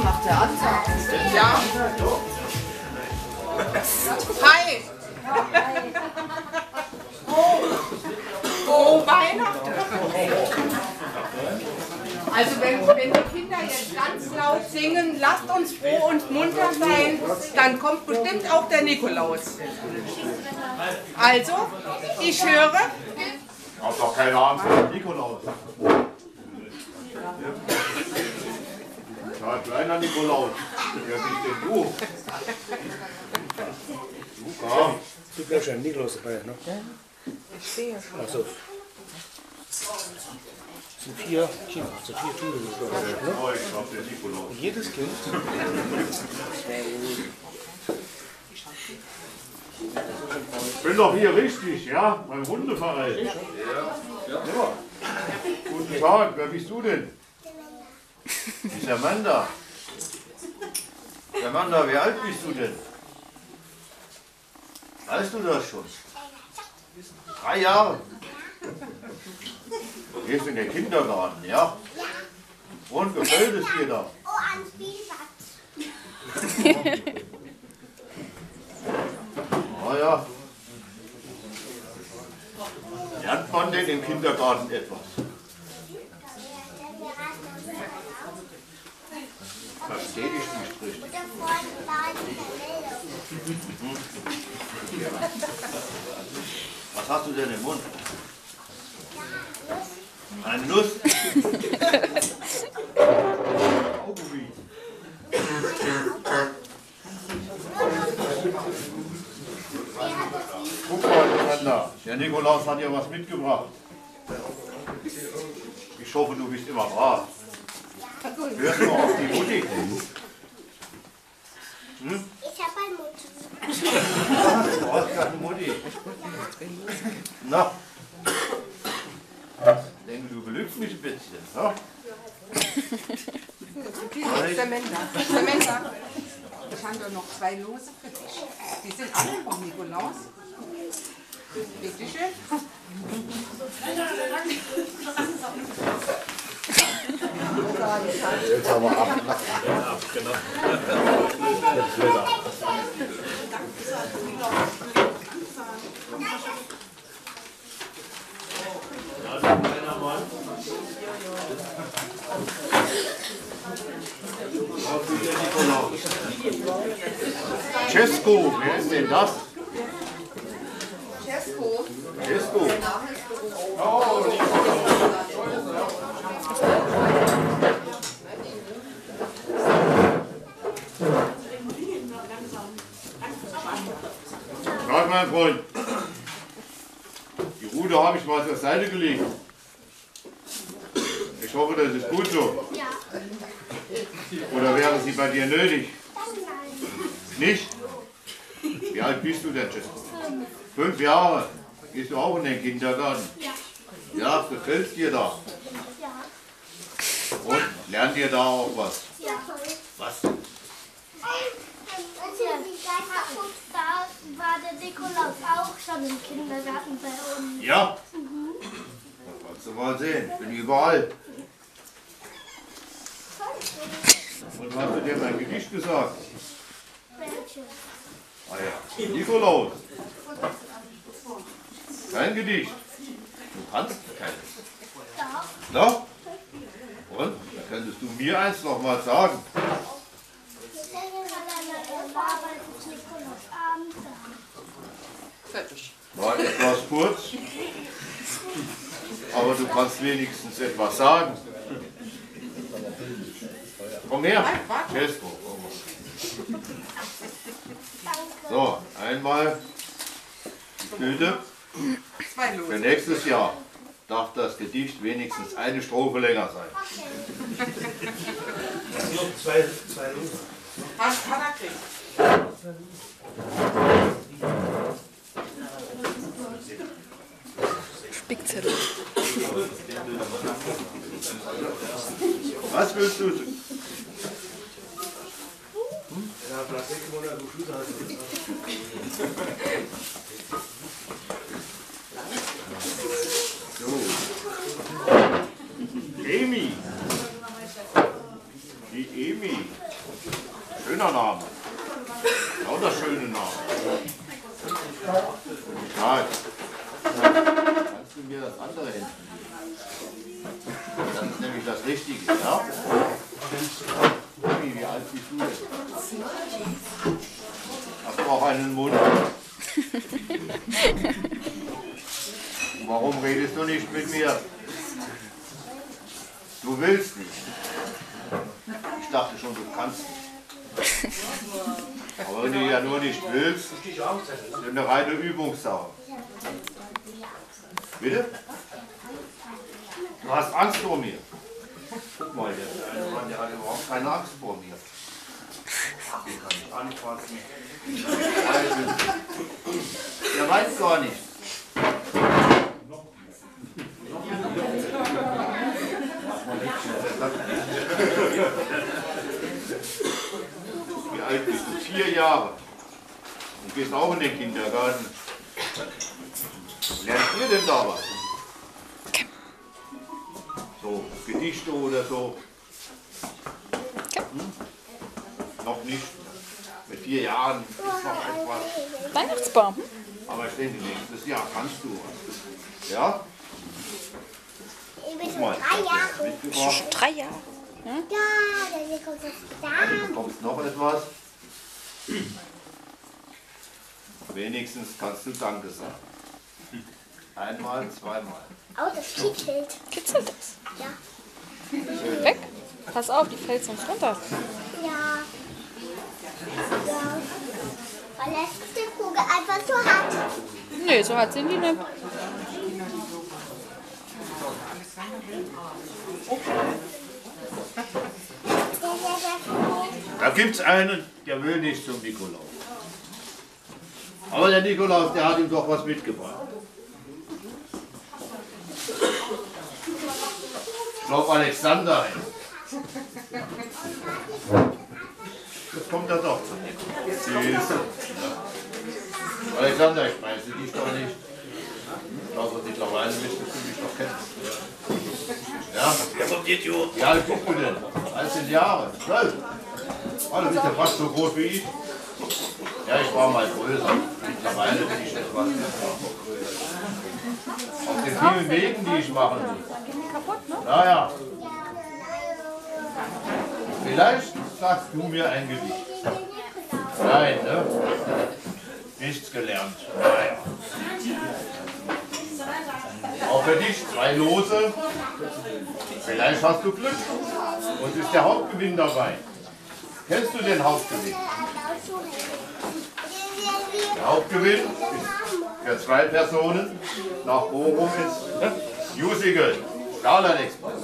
macht der Ansage. Ja. Hi. Oh, Weihnachten. Also wenn die Kinder jetzt ganz laut singen, lasst uns froh und munter sein, dann kommt bestimmt auch der Nikolaus. Also, ich höre. Hab doch keine Angst vor dem Nikolaus. Ja, kleiner Nikolaus. Wer bist denn du? Du komm. Du bleibst ja Nikolaus dabei, ne? Ich sehe schon. Achso. Es sind 4 Kinder, also 4 Schüler, ne? Oh, ich glaub, der Nikolaus. Und jedes Kind. Ich bin doch hier richtig, ja? Beim Hundeverein. Ja. Guten Tag, wer bist du denn? Ich bin Amanda. Amanda, wie alt bist du denn? Weißt du das schon? 3 Jahre. Du gehst in den Kindergarten, ja? Und gefällt es dir da? Oh, ein Spielplatz. Ah ja. Lernt man denn im Kindergarten etwas? Verstehe ich nicht richtig. Der Freund war in der Nähe. Was hast du denn im Mund? Eine Nuss? Augenblick. Guck mal, Amanda. Der Nikolaus hat dir was mitgebracht. Ich hoffe, du bist immer brav. Hörst du auf die Mutti? Hm? Ich habe ein Mutti. Du hast keine Mutti. Na? Ich denke, du belügst mich ein bisschen. Ja? Samantha, ich habe noch 2 Lose für dich. Die sind alle vom Nikolaus. Bitte schön. Jetzt haben wir ab. Genau. Cesco, wer ist denn das? Cesco. Cesco. Schau, mein Freund. Die Rute habe ich mal zur Seite gelegt. Ich hoffe, das ist gut so. Ja. Oder wäre sie bei dir nötig? Nein. Nicht? Wie alt bist du denn, Cesco? 5 Jahre. Gehst du auch in den Kindergarten? Ja. Ja, gefällt dir da? Ja. Und lernt ihr da auch was? Ja. Was? Da war der Nikolaus auch schon im Kindergarten bei uns. Ja? Da kannst du mal sehen. Ich bin überall. Und was hast du dir mein Gedicht gesagt? Welches? Ah ja, Nikolaus. Kein Gedicht. Du kannst keines. Doch. Doch? Und? Da könntest du mir eins noch mal sagen. War etwas kurz, aber du kannst wenigstens etwas sagen. Komm her, Cesco. So, einmal die Tüte. 2 Lose. Für nächstes Jahr darf das Gedicht wenigstens eine Strophe länger sein. Noch 2 Lose. Was kann er kriegen? Spickzettel. Was willst du? Ja, vielleicht 6 Monate Schule hat. So. Emi. Die Emi. Nein. Kannst du mir das andere Händchen geben? Das ist nämlich das Richtige, ja? Wie alt bist du denn? Hast du auch einen Mund? Warum redest du nicht mit mir? Du willst nicht. Ich dachte schon, du kannst nicht. Aber wenn du ja nur nicht willst, ist eine reine Übungssache. Bitte? Du hast Angst vor mir. Guck mal, der Mann, der hat überhaupt keine Angst vor mir. Den kann ich anfassen. Der weiß gar nicht. Wie alt bist du? 4 Jahre. Du gehst auch in den Kindergarten. Lernt ihr denn da was? So, Gedichte oder so? Hm? Noch nicht. Mit 4 Jahren ist noch etwas. Weihnachtsbaum. Aber ich denke, nächstes Jahr kannst du was. Ja? Ich bin Guck schon mal, 3 Jahre. mitgebracht. Schon 3 Jahre. Ja, dann kommt das da. Bekommst noch etwas? Wenigstens kannst du Danke sagen. Einmal, zweimal. Oh, das kitzelt. Kitzelt das? Ja. Weg. Pass auf, die fällt sonst runter. Ja. Ja. Weil das die Kugel einfach so hat. Nee, so hat sie die nicht. Da gibt es einen, der will nicht zum Nikolaus. Aber der Nikolaus, der hat ihm doch was mitgebracht. Ich glaube Alexander. Jetzt kommt er doch zum Nikolaus. Siehst du? Ja. Alexander, ich weiß dich doch nicht. Ich glaube, mittlerweile müsstest du mich doch kennen. Ja? Der kommt jetzt, Jo. Wie alt bist du denn? 13 Jahre. 12. Oh, du bist ja fast so groß wie ich. Ja, ich war mal größer. Mittlerweile bin ich etwas auf den vielen Wegen, die ich machen muss. Naja. Vielleicht sagst du mir ein Gedicht. Nein, ne? Nichts gelernt. Naja. Auch für dich 2 Lose. Vielleicht hast du Glück und ist der Hauptgewinn dabei. Kennst du den Hauptgewinn? Der Hauptgewinn ist für 2 Personen nach Bochum ins Musical Starlight Express.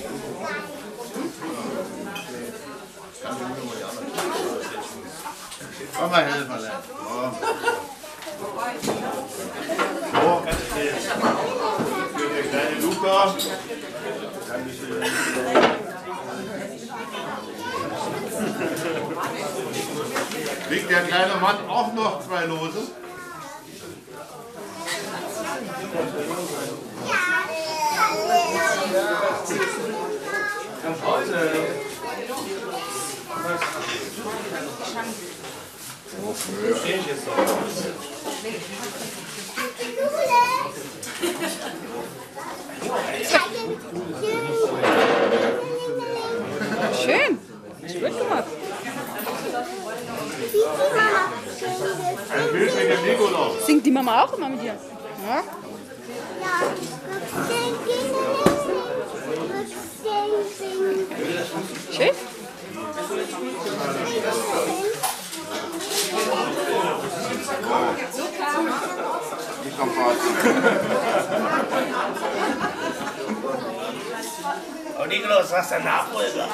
Komm mal helfen, Len. So, für den kleinen Luca. Kriegt der kleine Mann auch noch 2 Lose? Schön. Schön gemacht. Ein Bild mit dem Nikolaus. Singt die Mama auch immer mit dir? Ja. Schön. Nicht am Fahrrad. Oh, Nikolaus, was ist der Nachfolger?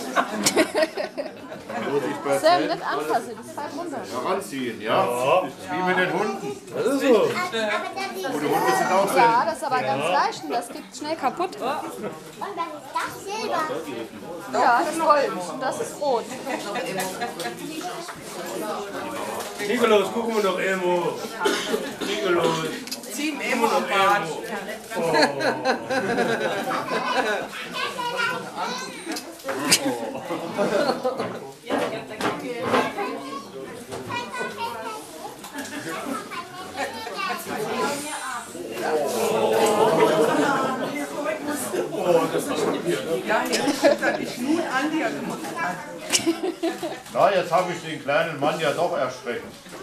Sam, nicht anfassen, das fällt runter. Heranziehen, ja? Wie mit den Hunden. Das ist so. Und die Hunde sind auch Ja, selten. das ist aber ganz leicht und das geht schnell kaputt. Und dann ist das Silber. Ja, das ist Gold und das ist Rot. Nikolaus, gucken wir doch irgendwo. Nikolaus. Zieh ihm immer am Bart. Ja, jetzt das ist nun an dir gemacht. Na, jetzt habe ich den kleinen Mann ja doch erschreckt.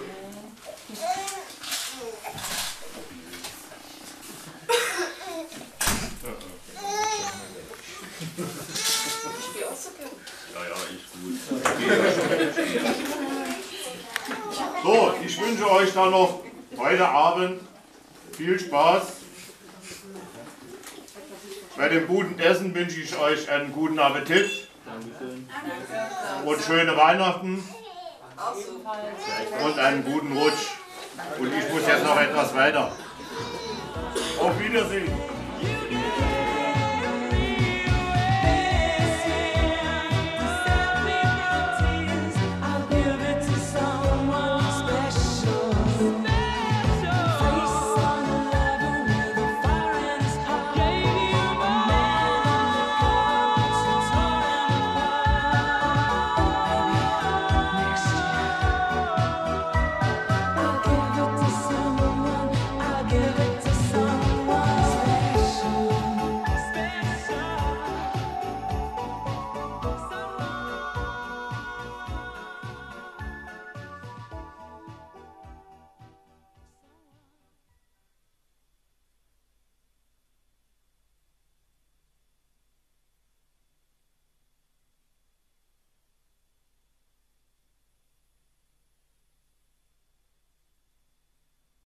So, ich wünsche euch dann noch heute Abend viel Spaß. Bei dem guten Essen wünsche ich euch einen guten Appetit. Und schöne Weihnachten. Und einen guten Rutsch. Und ich muss jetzt noch etwas weiter. Auf Wiedersehen.